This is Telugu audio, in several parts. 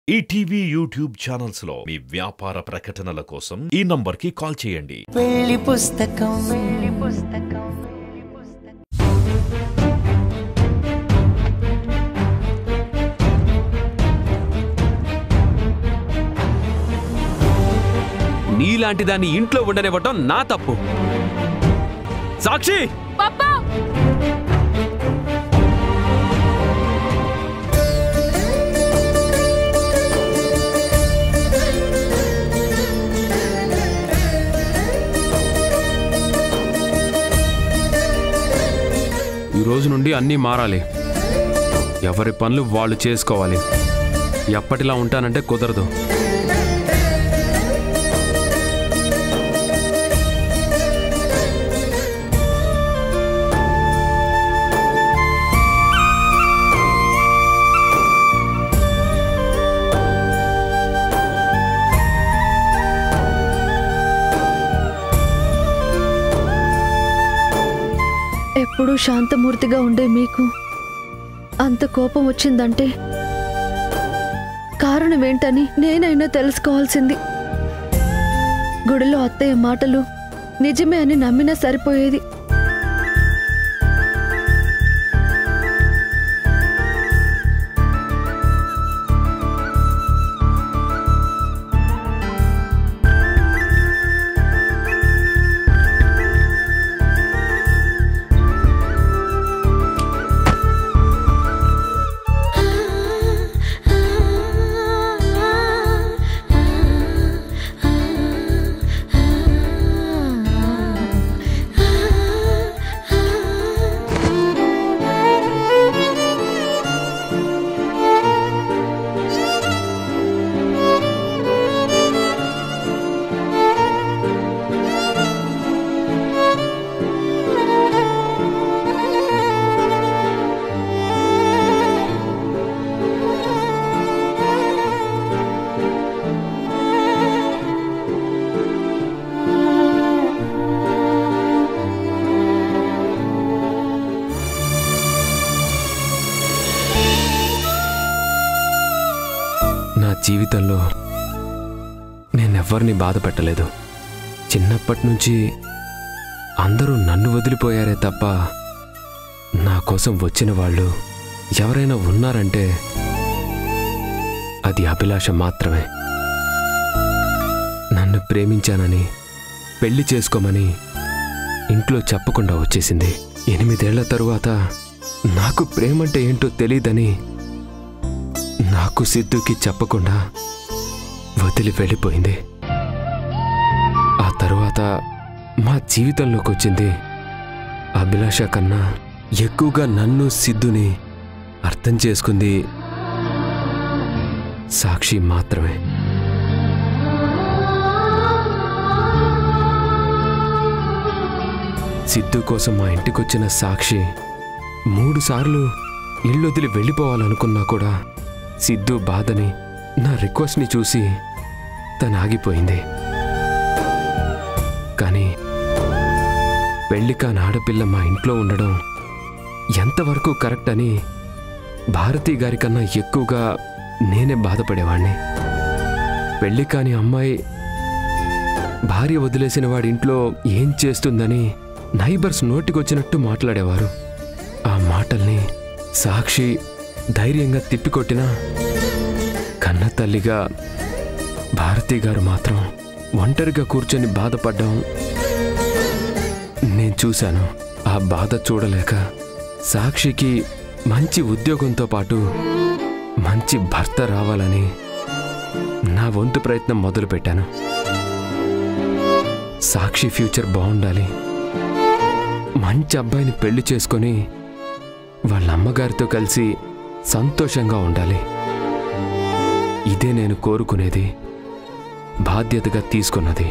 ఈటీవీ యూట్యూబ్ ఛానల్స్ లో మీ వ్యాపార ప్రకటనల కోసం ఈ నంబర్కి కాల్ చేయండి. పెళ్లి పుస్తకం నీలాంటి దాన్ని ఇంట్లో ఉండనివ్వటం నా తప్పు. సాక్షి పాపా ఈ రోజు నుండి అన్నీ మారాలి. ఎవరి పనులు వాళ్ళు చేసుకోవాలి. ఎప్పటిలా ఉంటానంటే కుదరదు. ఎప్పుడూ శాంతమూర్తిగా ఉండే మీకు అంత కోపం వచ్చిందంటే కారణమేంటని నేనైనా తెలుసుకోవాల్సింది. గుడిలో అత్తయ్య మాటలు నిజమే అని నమ్మినా సరిపోయేది. నా జీవితంలో నేనెవ్వరిని బాధ పెట్టలేదు. చిన్నప్పటి నుంచి అందరూ నన్ను వదిలిపోయారే తప్ప నా కోసం వచ్చిన వాళ్ళు ఎవరైనా ఉన్నారంటే అది అభిలాష మాత్రమే. నన్ను ప్రేమించానని పెళ్లి చేసుకోమని ఇంట్లో చెప్పకుండా వచ్చేసింది. 8 ఏళ్ల తరువాత నాకు ప్రేమంటే ఏంటో తెలీదని నాకు సిద్ధుకి చెప్పకుండా వదిలి వెళ్ళిపోయింది. ఆ తరువాత మా జీవితంలోకి వచ్చింది అభిలాష కన్నా ఎక్కువగా నన్ను సిద్ధుని అర్థం చేసుకుంది సాక్షి మాత్రమే. సిద్ధు కోసం మా ఇంటికొచ్చిన సాక్షి 3 సార్లు ఇల్లొదిలి వెళ్ళిపోవాలనుకున్నా కూడా సిద్ధు బాధని నా రిక్వెస్ట్ని చూసి తను ఆగిపోయింది. కానీ పెళ్లి కాని ఆడపిల్ల మా ఇంట్లో ఉండడం ఎంతవరకు కరెక్ట్ అని భారతి గారి కన్నా ఎక్కువగా నేనే బాధపడేవాణ్ణి. పెళ్లి కాని అమ్మాయి భార్య వదిలేసిన వాడి ఇంట్లో ఏం చేస్తుందని నైబర్స్ నోటికొచ్చినట్టు మాట్లాడేవారు. ఆ మాటల్ని సాక్షి ధైర్యంగా తిప్పికొట్టినా కన్న తల్లిగా భారతి గారు మాత్రం ఒంటరిగా కూర్చొని బాధపడ్డం నేను చూశాను. ఆ బాధ చూడలేక సాక్షికి మంచి ఉద్యోగంతో పాటు మంచి భర్త రావాలని నా వంతు ప్రయత్నం మొదలుపెట్టాను. సాక్షి ఫ్యూచర్ బాగుండాలి, మంచి అబ్బాయిని పెళ్లి చేసుకొని వాళ్ళ అమ్మగారితో కలిసి సంతోషంగా ఉండాలి. ఇదే నేను కోరుకునేది, బాధ్యతగా తీసుకున్నది.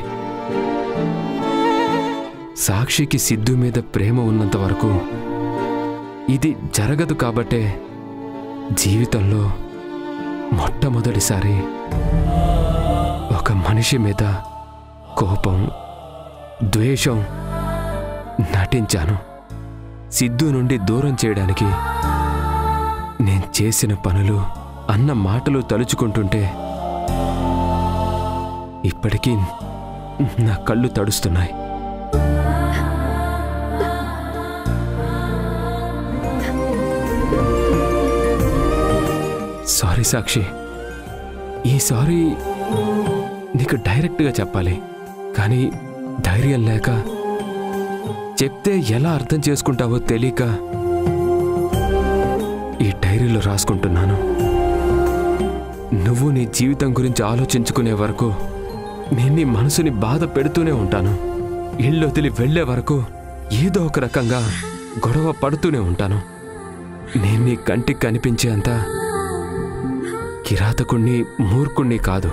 సాక్షికి సిద్ధు మీద ప్రేమ ఉన్నంత వరకు ఇది జరగదు. కాబట్టే జీవితంలో మొట్టమొదటిసారి ఒక మనిషి మీద కోపం, ద్వేషం నటించాను. సిద్ధు నుండి దూరం చేయడానికి నేను చేసిన పనులు అన్న మాటలు తలుచుకుంటుంటే ఇప్పటికీ నా కళ్ళు తడుస్తున్నాయి. సారీ సాక్షి, ఈసారి నీకు డైరెక్ట్గా చెప్పాలి, కానీ ధైర్యం లేక, చెప్తే ఎలా అర్థం చేసుకుంటావో తెలియక ఈ డైరీలో రాసుకుంటున్నాను. నువ్వు నీ జీవితం గురించి ఆలోచించుకునే వరకు నేను నీ మనసుని బాధ పెడుతూనే ఉంటాను. ఇల్లు వదిలి వెళ్లే వరకు ఏదో ఒక రకంగా గొడవ పడుతూనే ఉంటాను. నేను నీ కంటికి కనిపించేంత కిరాతకుణ్ణి, మూర్ఖుణ్ణి కాదు.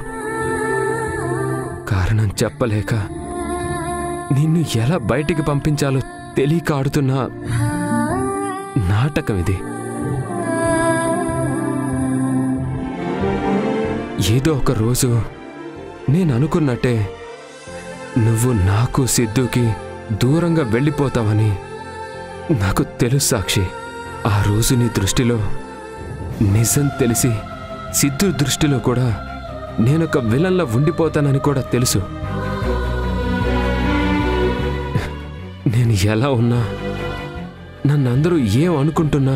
కారణం చెప్పలేక నిన్ను ఎలా బయటికి పంపించాలో తెలియక ఆడుతున్న నాటకం ఇది. ఏదో ఒక రోజు నేను అనుకున్నట్టే నువ్వు నాకు, సిద్ధుకి దూరంగా వెళ్ళిపోతావని నాకు తెలుసు సాక్షి. ఆ రోజు నీ దృష్టిలో నిజం తెలిసి, సిద్ధు దృష్టిలో కూడా నేనొక విలన్లా ఉండిపోతానని కూడా తెలుసు. నేను ఎలా ఉన్నా, నన్నందరూ ఏం అనుకుంటున్నా,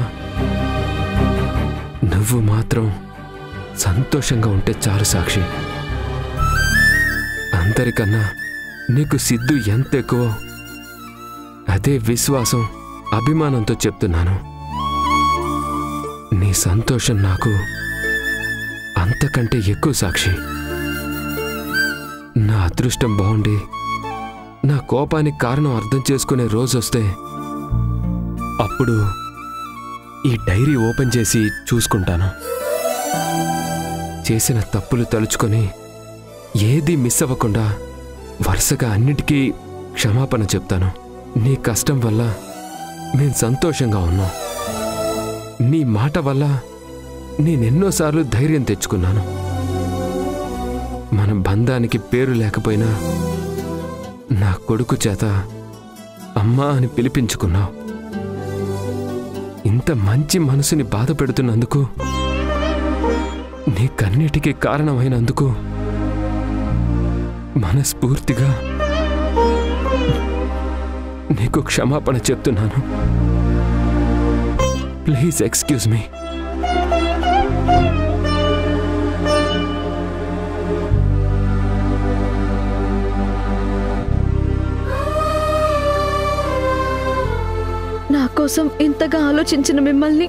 నువ్వు మాత్రం సంతోషంగా ఉంటే చాలు సాక్షి. అందరికన్నా నీకు సిద్ధు ఎంత ఎక్కువ అదే విశ్వాసం, అభిమానంతో చెప్తున్నాను. నీ సంతోషం నాకు అంతకంటే ఎక్కువ సాక్షి. నా అదృష్టం బాగుండి నా కోపానికి కారణం అర్థం చేసుకునే రోజు వస్తే అప్పుడు ఈ డైరీ ఓపెన్ చేసి చూసుకుంటాను. చేసిన తప్పులు తలుచుకొని ఏది మిస్ అవ్వకుండా వరుసగా అన్నిటికీ క్షమాపణ చెప్తాను. నీ కష్టం వల్ల నేను సంతోషంగా ఉన్నాం. నీ మాట వల్ల నేనెన్నోసార్లు ధైర్యం తెచ్చుకున్నాను. మన బంధానికి పేరు లేకపోయినా నా కొడుకు చేత అమ్మా అని పిలిపించుకున్నావు. ఇంత మంచి మనసుని బాధ పెడుతున్నందుకు, నీ కన్నిటికీ కారణమైనందుకు మనస్ఫూర్తిగా నీకు క్షమాపణ చెప్తున్నాను. Please excuse me. నా కోసం ఇంతగా ఆలోచించిన మిమ్మల్ని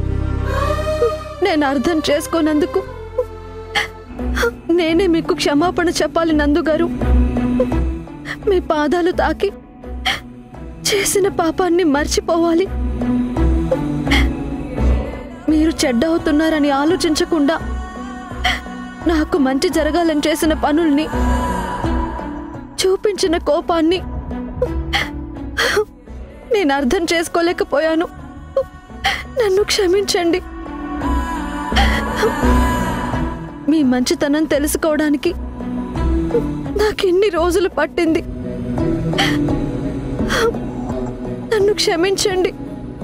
నేను అర్థం చేసుకోనందుకు నేనే మీకు క్షమాపణ చెప్పాలి నందు గారు. మీ పాదాలు తాకి చేసిన పాపాన్ని మర్చిపోవాలి. మీరు చెడ్డ అవుతున్నారని ఆలోచించకుండా నాకు మంచి జరగాలని చేసిన పనుల్ని, చూపించిన కోపాన్ని నేను అర్థం చేసుకోలేకపోయాను. నన్ను క్షమించండి. మీ మంచితనం తెలుసుకోవడానికి నాకెన్ని రోజులు పట్టింది. నన్ను క్షమించండి.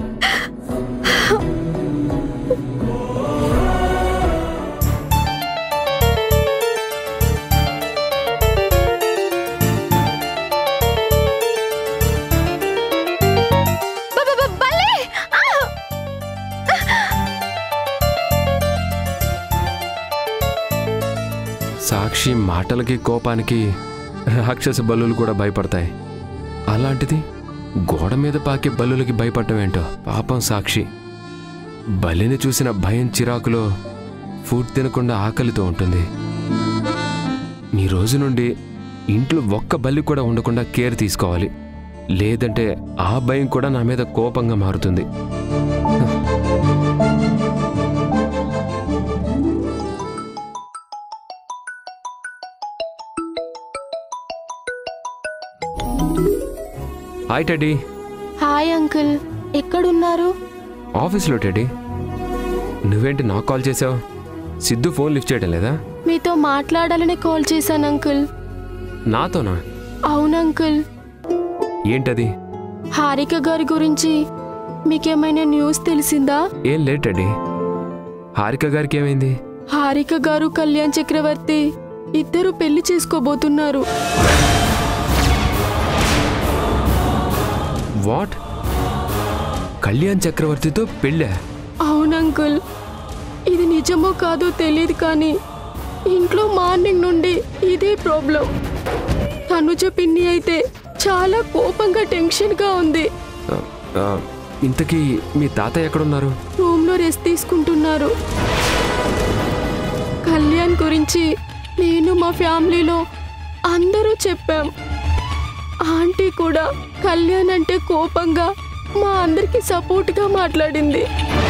సాక్షి మాటలకి, కోపానికి రాక్షస బల్లులు కూడా భయపడతాయి. అలాంటిది గోడ మీద పాకే బల్లులకి భయపడటం ఏంటో. పాపం సాక్షి బలిని చూసిన భయం, చిరాకులో ఫుడ్ తినకుండా ఆకలితో ఉంటుంది. ఈ రోజు నుండి ఇంట్లో ఒక్క బల్లి కూడా ఉండకుండా కేర్ తీసుకోవాలి. లేదంటే ఆ భయం కూడా నా మీద కోపంగా మారుతుంది. Hi teddy. హాయ్ అంకుల్, ఎక్కడున్నారు? ఆఫీస్లో టెడ్డీ. నువ్వేంటి నాకు కాల్ చేసావు? సిద్ధు ఫోన్ లిఫ్ట్ చేయడం లేదా? మీతో మాట్లాడాలని కాల్ చేశాను అంకుల్. నాతోనా? అవును అంకుల్. ఏంటది? హారిక గారి గురించి మీకేమైనా న్యూస్ తెలిసిందా? ఏం లేదు టెడ్డీ. హారిక గారికి ఏమైంది? హారిక గారు కళ్యాణ్ చక్రవర్తి ఇద్దరు పెళ్లి చేసుకోబోతున్నారు. వాట్? కళ్యాణ్ చక్రవర్తితో పెళ్ళా? అవునంకుల్, ఇది నిజమో కాదో తెలియదు కానీ ఇంట్లో మార్నింగ్ నుండి ఇదే ప్రాబ్లం. తనుజ పిన్ని అయితే చాలా కోపంగా టెన్షన్గా ఉంది. ఇంతకీ మీ తాతయ్య ఎక్కడున్నారు? రూమ్లో రెస్ట్ తీసుకుంటున్నారు. కళ్యాణ్ గురించి నేను మా ఫ్యామిలీలో అందరూ చెప్పాం. ఆంటీ కూడా కళ్యాణ్ అంటే కోపంగా మా అందరికి సపోర్ట్గా మాట్లాడింది.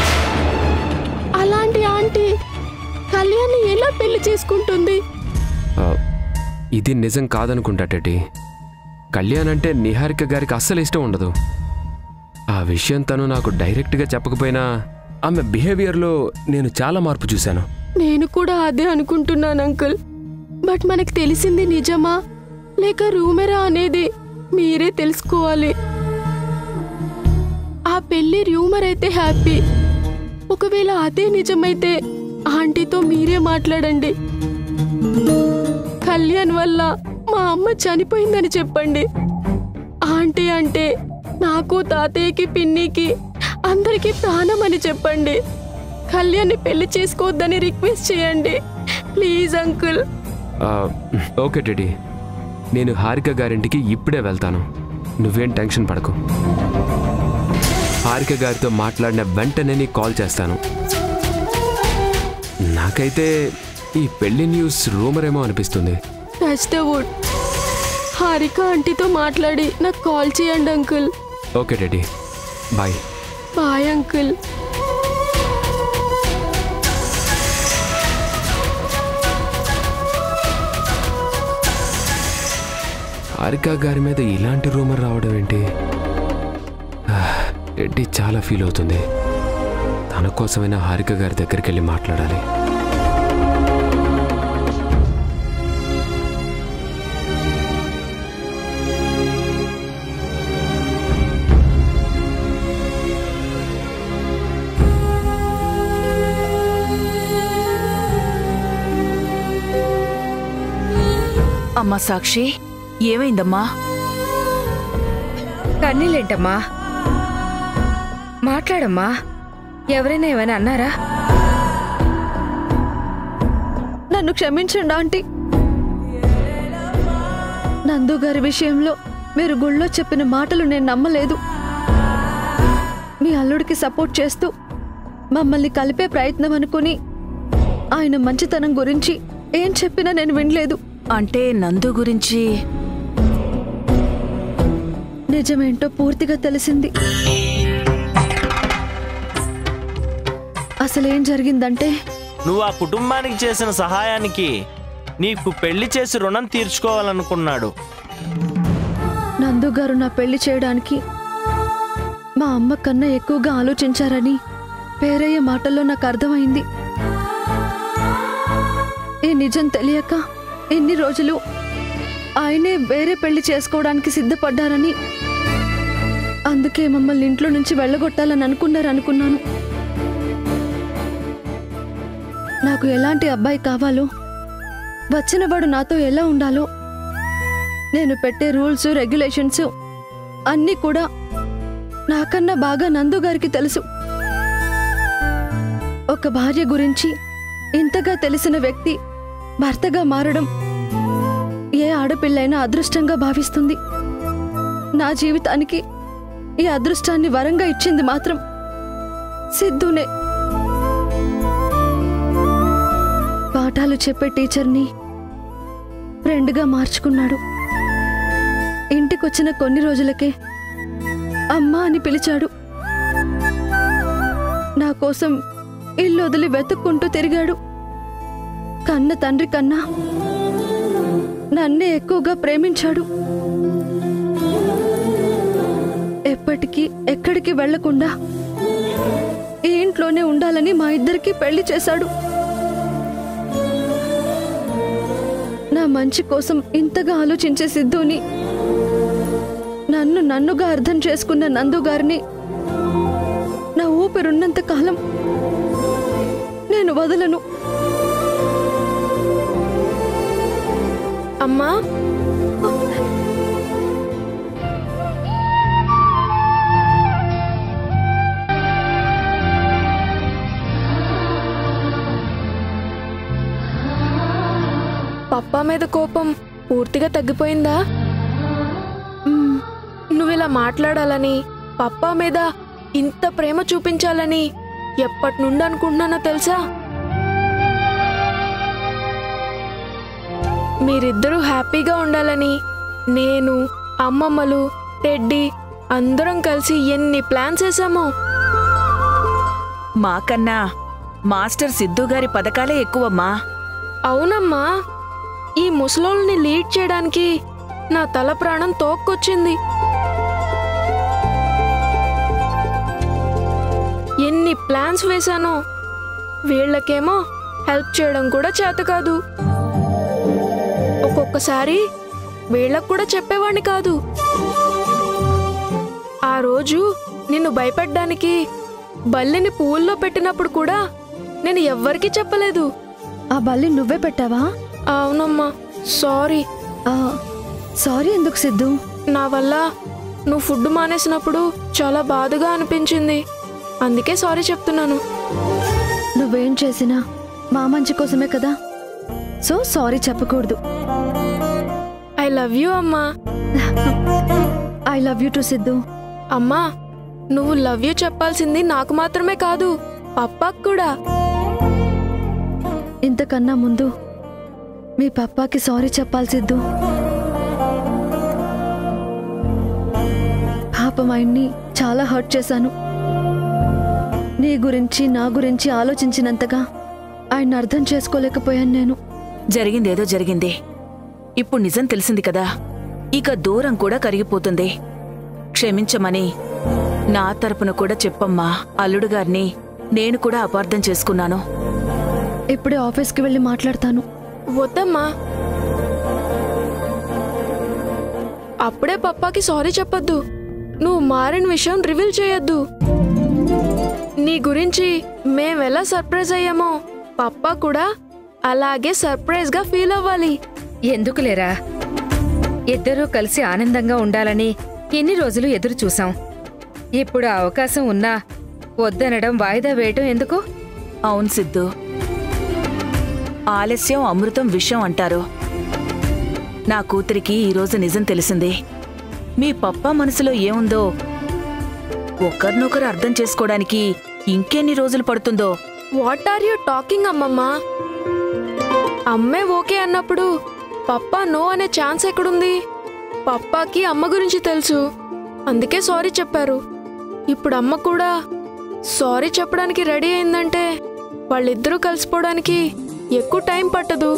అలాంటి ఆంటీ కళ్యాణ్ని ఎలా పెళ్లి చేసుకుంటుంది? ఇది నిజం కాదనుకుంటా టెడ్డీ. కళ్యాణ్ అంటే నిహారిక గారికి అస్సలు ఇష్టం ఉండదు. ఆ విషయం తను నాకు డైరెక్ట్గా చెప్పకపోయినా ఆమె బిహేవియర్లో నేను చాలా మార్పు చూశాను. నేను కూడా అదే అనుకుంటున్నాను అంకుల్. బట్ మనకు తెలిసింది నిజమా లేక రూమరా అనేది మీరే తెలుసుకోవాలి. ఆ పెళ్లి రూమర్ అయితే హ్యాపీ. ఒకవేళ అదే నిజమైతే ఆంటీతో మీరే మాట్లాడండి. కళ్యాణ్ వల్ల మా అమ్మ చనిపోయిందని చెప్పండి. ఆంటీ అంటే నాకు, తాతయ్యకి, పిన్నికి అందరికీ ప్రాణం అని చెప్పండి. కళ్యాణ్ని పెళ్లి చేసుకోవద్దని రిక్వెస్ట్ చేయండి ప్లీజ్ అంకుల్. ఓకే టెడ్డీ, నేను హారిక గారింటికి ఇప్పుడే వెళ్తాను. నువ్వేం టెన్షన్ పడకు. హారిక గారితో మాట్లాడిన వెంటనే నీకు కాల్ చేస్తాను. నాకైతే ఈ పెళ్లి న్యూస్ రూమరేమో అనిపిస్తుంది. Touch the wood. హారిక ఆంటీతో మాట్లాడి నాకు కాల్ చేయండి uncle. Okay Teddy, bye. Bye uncle. Harika గారి మీద ఇలాంటి రూమర్ రావడం ఏంటి? టెడ్డీ చాలా ఫీల్ అవుతుంది. తన కోసమైనా హారిక గారి దగ్గరికి వెళ్ళి మాట్లాడాలి. అమ్మా సాక్షి, ఏమైందమ్మా? కన్నీళ్ళేంటమ్మా? మాట్లాడమ్మా. ఎవరైనా ఏమైనా అన్నారా? నన్ను క్షమించండి ఆంటీ. నందు గారి విషయంలో మీరు గుళ్ళో చెప్పిన మాటలు నేను నమ్మలేదు. మీ అల్లుడికి సపోర్ట్ చేస్తూ మమ్మల్ని కలిపే ప్రయత్నం అనుకుని ఆయన మంచితనం గురించి ఏం చెప్పినా నేను వినలేదు. అంటే నందు గురించి నిజమేంటో పూర్తిగా తెలిసింది. అసలేం జరిగిందంటే, నువ్వు ఆ కుటుంబానికి చేసిన సహాయానికి నీకు పెళ్లి చేసి రుణం తీర్చుకోవాలనుకున్నాడు. నందు గారు నా పెళ్లి చేయడానికి మా అమ్మ కన్నా ఎక్కువగా ఆలోచించారని పేరయ్య మాటల్లో నాకు అర్థమైంది. ఈ నిజం తెలియక ఎన్ని రోజులు ఆయనే వేరే పెళ్లి చేసుకోవడానికి సిద్ధపడ్డారని, అందుకే మమ్మల్ని ఇంట్లో నుంచి వెళ్ళగొట్టాలని అనుకున్నాను. నాకు ఎలాంటి అబ్బాయి కావాలో, వచ్చినవాడు నాతో ఎలా ఉండాలో, నేను పెట్టే రూల్స్ రెగ్యులేషన్స్ అన్నీ కూడా నాకన్నా బాగా నందు గారికి తెలుసు. ఒక భార్య గురించి ఇంతగా తెలిసిన వ్యక్తి భర్తగా మారడం ఏ ఆడపిల్లైనా అదృష్టంగా భావిస్తుంది. నా జీవితానికి ఈ అదృష్టాన్ని వరంగా ఇచ్చింది మాత్రం సిద్ధునే. పాఠాలు చెప్పే టీచర్ని ఫ్రెండ్గా మార్చుకున్నాడు. ఇంటికొచ్చిన కొన్ని రోజులకే అమ్మా అని పిలిచాడు. నా కోసం ఇల్లు వదిలి వెతుక్కుంటూ తిరిగాడు. కన్న తండ్రి కన్నా నన్నే ఎక్కువగా ప్రేమించాడు. ఎప్పటికీ ఎక్కడికి వెళ్లకుండా ఈ ఇంట్లోనే ఉండాలని మా ఇద్దరికి పెళ్లి చేశాడు. నా మంచి కోసం ఇంతగా ఆలోచించే సిద్ధుని, నన్నుగా అర్థం చేసుకున్న నందు గారిని నా ఊపిరున్నంత కాలం నేను వదలను. అమ్మా, పప్పా మీద కోపం పూర్తిగా తగ్గిపోయిందా? నువ్విలా మాట్లాడాలని, పప్పా మీద ఇంత ప్రేమ చూపించాలని ఎప్పటి నుండి అనుకుంటున్నానో తెలుసా? మీరిద్దరూ హ్యాపీగా ఉండాలని నేను, అమ్మమ్మలు, టెడ్డీ అందరం కలిసి ఎన్ని ప్లాన్స్ వేసామో. మాకన్నా మాస్టర్ సిద్ధు గారి పథకాలే ఎక్కువమ్మా. అవునమ్మా, ఈ ముసలోళ్ళని లీడ్ చేయడానికి నా తల ప్రాణం తోక్కొచ్చింది. ఎన్ని ప్లాన్స్ వేశానో, వీళ్ళకేమో హెల్ప్ చేయడం కూడా చేత కాదు. ఒక్కొక్కసారి వీళ్ళకు కూడా చెప్పేవాణ్ణి కాదు. ఆ రోజు నిన్ను భయపెట్టడానికి బల్లిని పువ్వుల్లో పెట్టినప్పుడు కూడా నేను ఎవ్వరికీ చెప్పలేదు. ఆ బల్లి నువ్వే పెట్టావా? అవునమ్మా, సారీ. సారీ ఎందుకు సిద్ధు? నా వల్ల నువ్వు ఫుడ్ మానేసినప్పుడు చాలా బాధగా అనిపించింది, అందుకే సారీ చెప్తున్నాను. నువ్వేం చేసినా మా మంచి కోసమే కదా, సో సారీ చెప్పకూడదు. ఐ లవ్ యూ అమ్మా. I love you too Siddhu. అమ్మా, నువ్వు లవ్ యూ చెప్పాల్సింది నాకు మాత్రమే కాదు, పప్పాకు కూడా. ఇంతకన్నా ముందు మీ పప్పాకి సారీ చెప్పాలి సిద్ధు. పాపం ఆయన్ని చాలా హర్ట్ చేశాను. నీ గురించి నా గురించి ఆలోచించినంతగా ఆయన అర్థం చేసుకోలేకపోయాను నేను. జరిగిందేదో జరిగింది. ఇప్పుడు నిజం తెలిసింది కదా, ఇక దూరం కూడా కరిగిపోతుంది. క్షమించమని నా తరపున కూడా చెప్పమ్మా. అల్లుడు గారిని నేను కూడా అపార్థం చేసుకున్నాను. ఇప్పుడే ఆఫీస్కి వెళ్ళి మాట్లాడతాను. వద్దమ్మా, అప్పుడే పప్పాకి సారీ చెప్పొద్దు. నువ్వు మారిన విషయం రివీల్ చేయొద్దు. నీ గురించి మేమెలా సర్ప్రైజ్ అయ్యామో పప్పా కూడా అలాగే సర్ప్రైజ్ గా ఫీల్ అవ్వాలి. ఎందుకులేరా, ఇద్దరూ కలిసి ఆనందంగా ఉండాలని ఎన్ని రోజులు ఎదురు చూసాం. ఇప్పుడు ఆ అవకాశం ఉన్నా వద్దనడం, వాయిదా వేయటం ఎందుకు? అవును సిద్ధు, ఆలస్యం అమృతం విషయం అంటారు. నా కూతురికి ఈరోజు నిజం తెలిసింది. మీ పప్పా మనసులో ఏముందో ఒకరినొకరు అర్థం చేసుకోవడానికి ఇంకెన్ని రోజులు పడుతుందో. వాట్ ఆర్ యూ టాకింగ్ అమ్మమ్మా? అమ్మే ఓకే అన్నప్పుడు పప్పా నో అనే ఛాన్స్ ఎక్కడుంది? పప్పాకి అమ్మ గురించి తెలుసు, అందుకే సారీ చెప్పారు. ఇప్పుడు అమ్మ కూడా సారీ చెప్పడానికి రెడీ అయిందంటే వాళ్ళిద్దరూ కలిసిపోవడానికి ఎక్కువ టైం పట్టదు.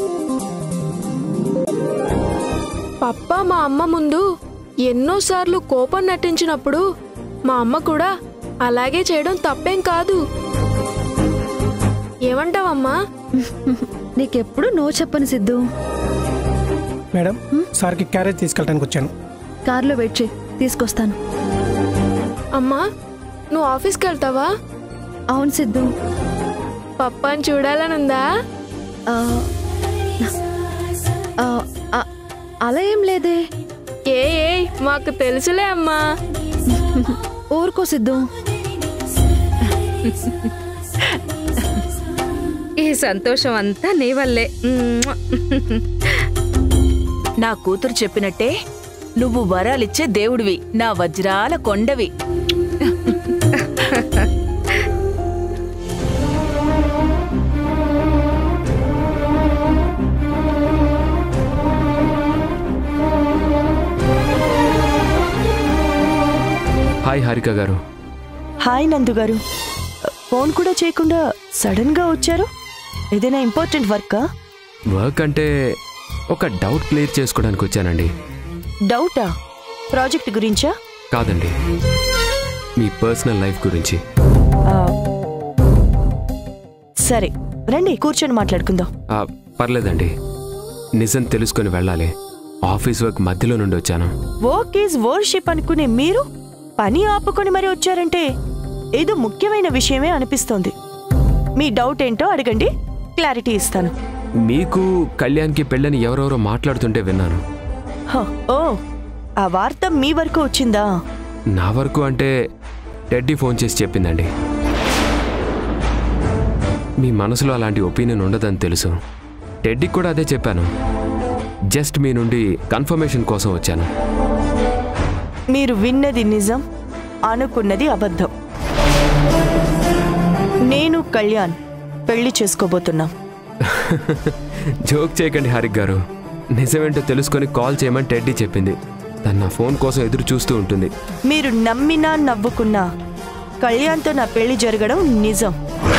పప్పా మా అమ్మ ముందు ఎన్నోసార్లు కోపం నటించినప్పుడు మా అమ్మ కూడా అలాగే చేయడం తప్పేం కాదు. ఏమంటావమ్మా? నీకెప్పుడు నో చెప్పను సిద్ధు. మేడం, సార్కి క్యారేజ్ తీసుకెళ్ళడానికి వచ్చాను. కార్లో వెయిట్ చేయి, తీసుకొస్తాను. అమ్మా, నువ్వు ఆఫీస్కి వెళ్తావా? అవును సిద్ధు. పప్పాని చూడాలనుందా? అలా ఏం లేదే. ఏ మాకు తెలుసులే అమ్మా. ఊరుకో సిద్ధు. ఈ సంతోషం అంతా నీ వల్లే. నా కూతురు చెప్పినట్టే నువ్వు వరాలిచ్చే దేవుడివి, నా వజ్రాల కొండవి. హాయ్ హారిక గారు. హాయ్ నందు గారు. ఫోన్ కూడా చేయకుండా సడన్ గా వచ్చారు. ఏదైనా ఇంపార్టెంట్ వర్కా? వర్క్ అంటే ఒక డౌట్ క్లియర్ చేసుకోవడానికి వచ్చానండి. డౌటా? ప్రాజెక్ట్ గురించా? కాదండి, మీ పర్సనల్ లైఫ్ గురించి. సరే రండి, కూర్చొని మాట్లాడుకుందాం. పర్లేదండి, నిజం తెలుసుకొని వెళ్ళాలి. ఆఫీస్ వర్క్ మధ్యలో నుండి వచ్చాను. వర్క్ ఈజ్ వర్షిప్ అనుకునే మీరు పని ఆపుకొని మరి వచ్చారంటే ఏదో ముఖ్యమైన విషయమే అనిపిస్తోంది. మీ డౌట్ ఏంటో అడగండి, క్లారిటీ ఇస్తాను. మీకు కళ్యాణ్కి పెళ్ళని ఎవరెవరో మాట్లాడుతుంటే విన్నాను. ఓ, ఆ వార్త మీ వరకు వచ్చిందా? నా వరకు అంటే టెడ్డీ ఫోన్ చేసి చెప్పిందండి. మీ మనసులో అలాంటి ఒపీనియన్ ఉండదని తెలుసు. టెడ్డీకి కూడా అదే చెప్పాను. జస్ట్ మీ నుండి కన్ఫర్మేషన్ కోసం వచ్చాను. మీరు విన్నది నిజం, అనుకున్నది అబద్ధం. నేను కళ్యాణ్ పెళ్లి చేసుకోబోతున్నాం. జోక్ చేయకండి హారిక్ గారు. నిజమేంటో తెలుసుకొని కాల్ చేయమని టెడ్డీ చెప్పింది. తను నా ఫోన్ కోసం ఎదురు చూస్తూ ఉంటుంది. మీరు నమ్మినా నవ్వుకున్నా కళ్యాణ్తో నా పెళ్లి జరగడం నిజం.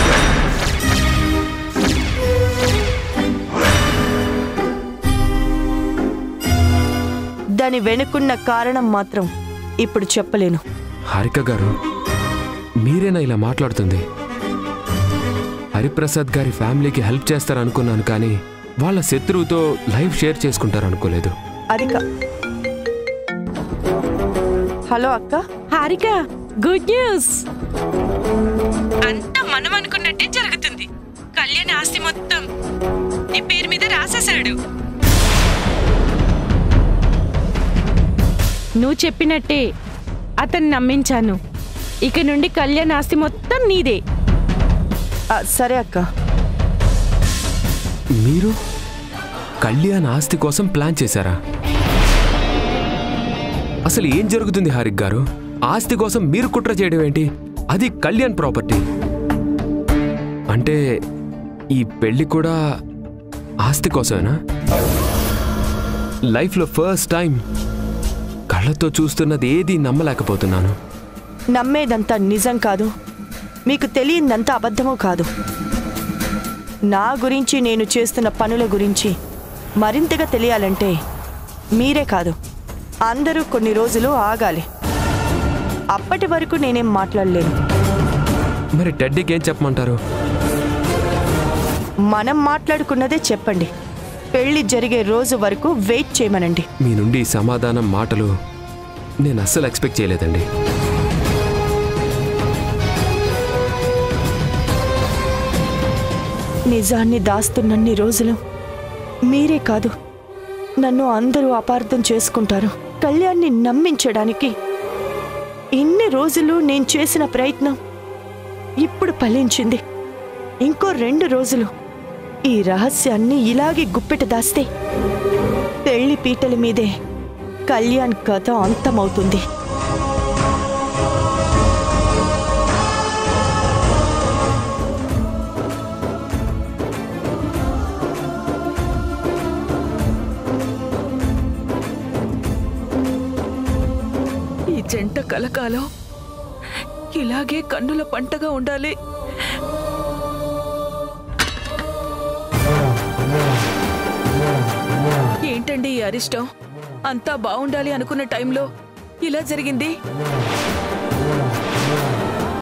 దాని వెనుకున్న కారణం మాత్రం ఇప్పుడు చెప్పలేను. హారిక గారు, మీరేనా ఇలా మాట్లాడుతుంది? హరిప్రసాద్ గారి ఫ్యామిలీకి హెల్ప్ చేస్తారనుకున్నాను, కానీ వాళ్ళ శత్రువుతో లైఫ్ షేర్ చేసుకుంటారనుకోలేదు. హలో అక్క. Harika, good news. అంతా మనం అనుకున్నట్టే జరుగుతుంది. కళ్యాణ్ ఆస్తి మొత్తం నీ పేరు మీద రాసేశాడు. నువ్వు చెప్పినట్టే అతన్ని నమ్మించాను. ఇక నుండి కళ్యాణ్ ఆస్తి మొత్తం నీదే. సరే అక్క. మీరు కళ్యాణ్ ఆస్తి కోసం ప్లాన్ చేశారా? అసలు ఏం జరుగుతుంది హారిక్ గారు? ఆస్తి కోసం మీరు కుట్ర చేయడం ఏంటి? అది కళ్యాణ్ ప్రాపర్టీ. అంటే ఈ పెళ్లి కూడా ఆస్తి కోసమేనా? లైఫ్లో ఫస్ట్ టైం కళ్ళతో చూస్తున్నది ఏది నమ్మలేకపోతున్నాను. నమ్మేదంతా నిజం కాదు, మీకు తెలియదంతా అబద్ధమూ కాదు. నా గురించి, నేను చేస్తున్న పనుల గురించి మరింతగా తెలియాలంటే మీరే కాదు, అందరూ కొన్ని రోజులు ఆగాలి. అప్పటి వరకు నేనేం మాట్లాడలేను. మరి టెడ్డీకి ఏం చెప్పమంటారు? మనం మాట్లాడుకున్నదే చెప్పండి. పెళ్లి జరిగే రోజు వరకు వెయిట్ చేయమనండి. మీ నుండి సమాధానం, మాటలు నేను అస్సలు ఎక్స్పెక్ట్ చేయలేదండి. నిజాన్ని దాస్తున్నన్ని రోజులు మీరే కాదు, నన్ను అందరూ అపార్థం చేసుకుంటారు. కళ్యాణ్ని నమ్మించడానికి ఇన్ని రోజులు నేను చేసిన ప్రయత్నం ఇప్పుడు ఫలించింది. ఇంకో 2 రోజులు ఈ రహస్యాన్ని ఇలాగే గుప్పెట దాస్తే పెళ్లి పీటల మీదే కళ్యాణ్ కథ అంతమవుతుంది. ఈ జంట కలకాలం ఇలాగే కన్నుల పంటగా ఉండాలి. ఏంటండి ఈ అరిష్టం? అంతా బాగుండాలి అనుకున్న టైంలో ఇలా జరిగింది.